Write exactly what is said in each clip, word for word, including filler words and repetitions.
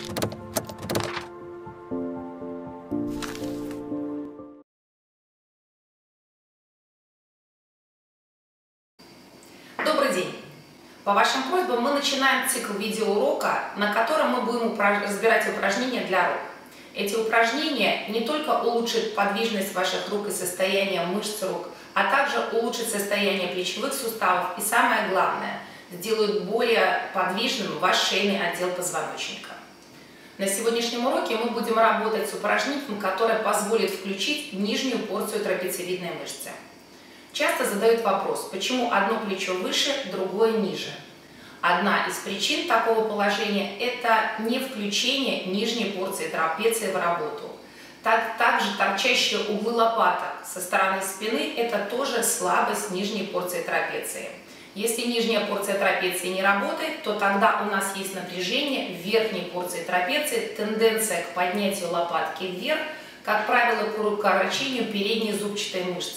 Добрый день! По вашим просьбам мы начинаем цикл видеоурока, на котором мы будем разбирать упражнения для рук. Эти упражнения не только улучшат подвижность ваших рук и состояние мышц рук, а также улучшат состояние плечевых суставов и, самое главное, сделают более подвижным ваш шейный отдел позвоночника. На сегодняшнем уроке мы будем работать с упражнением, которое позволит включить нижнюю порцию трапециевидной мышцы. Часто задают вопрос, почему одно плечо выше, другое ниже. Одна из причин такого положения – это не включение нижней порции трапеции в работу. Так, также торчащие углы лопаток со стороны спины – это тоже слабость нижней порции трапеции. Если нижняя порция трапеции не работает, то тогда у нас есть напряжение в верхней порции трапеции, тенденция к поднятию лопатки вверх, как правило, к укорочению передней зубчатой мышцы.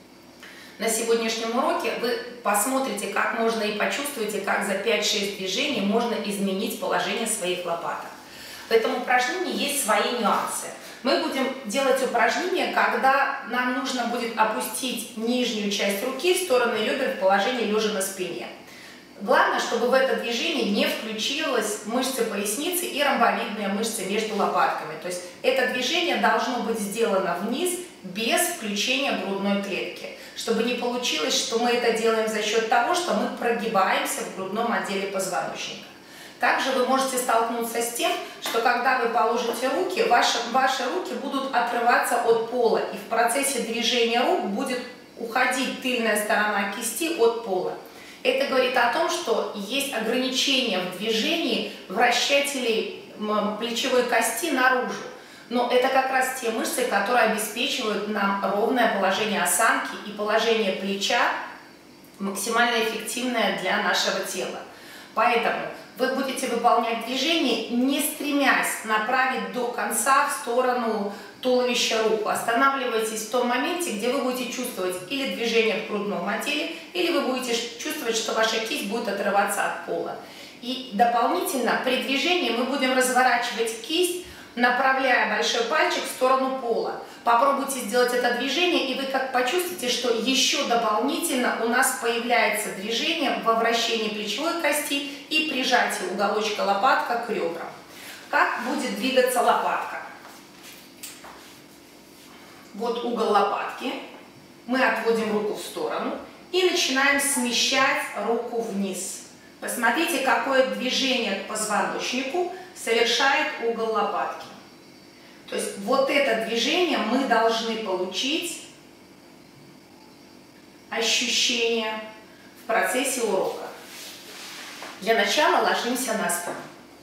На сегодняшнем уроке вы посмотрите, как можно и почувствуете, как за пять-шесть движений можно изменить положение своих лопаток. В этом упражнении есть свои нюансы. Мы будем делать упражнение, когда нам нужно будет опустить нижнюю часть руки в сторону ребер в положении лежа на спине. Главное, чтобы в это движение не включилась мышцы поясницы и ромбовидные мышцы между лопатками. То есть это движение должно быть сделано вниз без включения грудной клетки. Чтобы не получилось, что мы это делаем за счет того, что мы прогибаемся в грудном отделе позвоночника. Также вы можете столкнуться с тем, что когда вы положите руки, ваши, ваши руки будут отрываться от пола, и в процессе движения рук будет уходить тыльная сторона кисти от пола. Это говорит о том, что есть ограничение в движении вращателей плечевой кости наружу. Но это как раз те мышцы, которые обеспечивают нам ровное положение осанки и положение плеча, максимально эффективное для нашего тела. Поэтому вы будете выполнять движение, не стремясь направить до конца в сторону туловища руку. Останавливайтесь в том моменте, где вы будете чувствовать или движение в грудном отделе, или вы будете чувствовать, что ваша кисть будет отрываться от пола. И дополнительно при движении мы будем разворачивать кисть, направляя большой пальчик в сторону пола. Попробуйте сделать это движение, и вы как почувствуете, что еще дополнительно у нас появляется движение во вращении плечевой кости и прижатии уголочка лопатка к ребрам. Как будет двигаться лопатка? Вот угол лопатки. Мы отводим руку в сторону и начинаем смещать руку вниз. Посмотрите, какое движение к позвоночнику совершает угол лопатки. То есть вот это движение мы должны получить ощущение в процессе урока. Для начала ложимся на спину.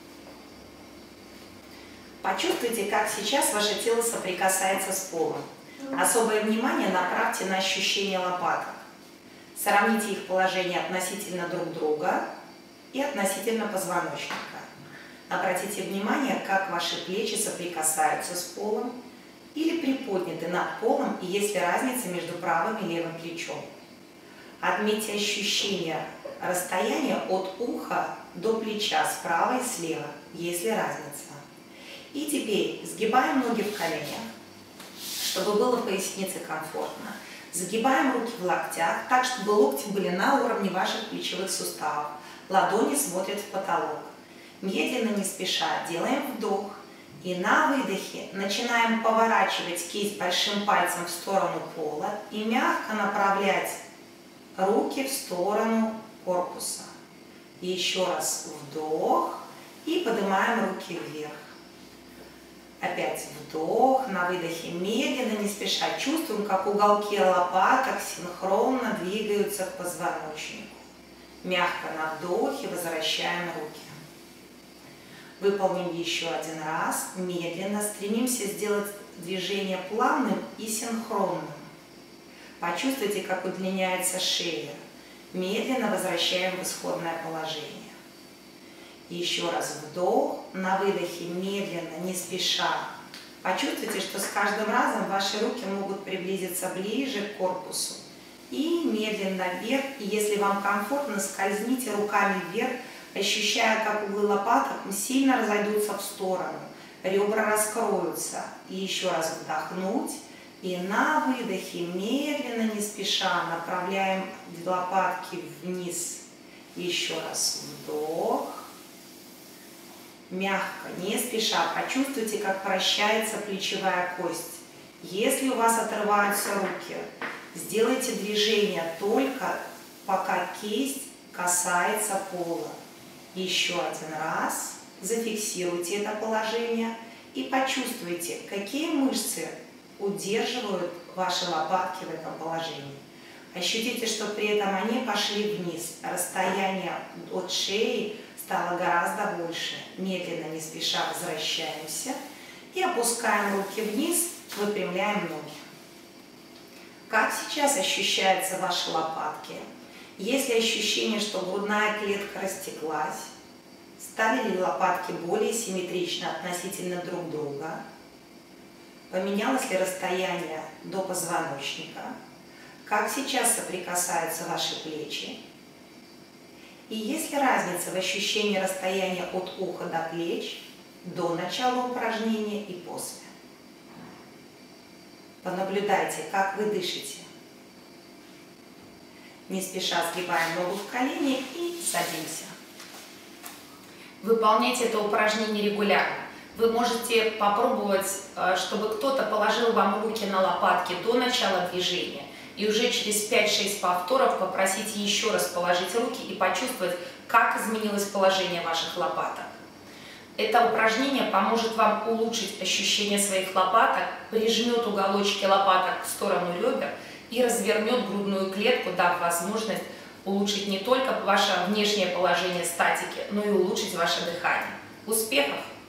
Почувствуйте, как сейчас ваше тело соприкасается с полом. Особое внимание направьте на ощущение лопаток. Сравните их положение относительно друг друга и относительно позвоночника. Обратите внимание, как ваши плечи соприкасаются с полом или приподняты над полом, и есть ли разница между правым и левым плечом. Отметьте ощущение расстояния от уха до плеча справа и слева, есть ли разница. И теперь сгибаем ноги в коленях, чтобы было в пояснице комфортно. Загибаем руки в локтях, так, чтобы локти были на уровне ваших плечевых суставов. Ладони смотрят в потолок. Медленно, не спеша, делаем вдох. И на выдохе начинаем поворачивать кисть большим пальцем в сторону пола и мягко направлять руки в сторону корпуса. И еще раз вдох и поднимаем руки вверх. Опять вдох, на выдохе медленно, не спеша. Чувствуем, как уголки лопаток синхронно двигаются к позвоночнику. Мягко на вдохе возвращаем руки. Выполним еще один раз. Медленно стремимся сделать движение плавным и синхронным. Почувствуйте, как удлиняется шея. Медленно возвращаем в исходное положение. Еще раз вдох. На выдохе медленно, не спеша. Почувствуйте, что с каждым разом ваши руки могут приблизиться ближе к корпусу. И медленно вверх. И если вам комфортно, скользните руками вверх ощущая, как углы лопаток сильно разойдутся в сторону, ребра раскроются. И еще раз вдохнуть. И на выдохе медленно, не спеша, направляем лопатки вниз. Еще раз вдох. Мягко, не спеша, почувствуйте, как вращается плечевая кость. Если у вас отрываются руки, сделайте движение только пока кисть касается пола. Еще один раз зафиксируйте это положение и почувствуйте, какие мышцы удерживают ваши лопатки в этом положении. Ощутите, что при этом они пошли вниз. Расстояние от шеи стало гораздо больше. Медленно, не спеша возвращаемся и опускаем руки вниз, выпрямляем ноги. Как сейчас ощущаются ваши лопатки? Есть ли ощущение, что грудная клетка растеклась? Стали ли лопатки более симметрично относительно друг друга? Поменялось ли расстояние до позвоночника? Как сейчас соприкасаются ваши плечи? И есть ли разница в ощущении расстояния от уха до плеч до начала упражнения и после? Понаблюдайте, как вы дышите. Не спеша сгибаем ногу в колени и садимся. Выполняйте это упражнение регулярно. Вы можете попробовать, чтобы кто-то положил вам руки на лопатки до начала движения, и уже через пять-шесть повторов попросите еще раз положить руки и почувствовать, как изменилось положение ваших лопаток. Это упражнение поможет вам улучшить ощущение своих лопаток, прижмет уголочки лопаток в сторону ребер и развернет грудную клетку, дав возможность улучшить не только ваше внешнее положение статики, но и улучшить ваше дыхание. Успехов!